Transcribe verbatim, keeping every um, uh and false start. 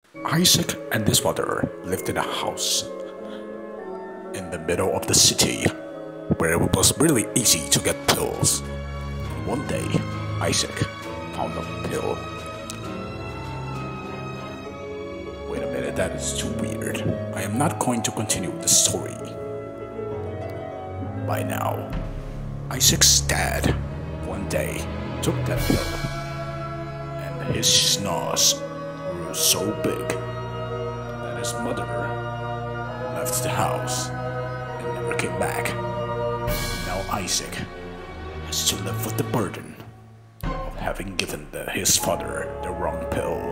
Isaac and his mother lived in a house in the middle of the city where it was really easy to get pills. One day, Isaac found a pill. Wait a minute, that is too weird. I am not going to continue the story. By now, Isaac's dad one day took that pill, and his snores grew so big that his mother left the house and never came back. Now Isaac has to live with the burden of having given the, his father the wrong pill.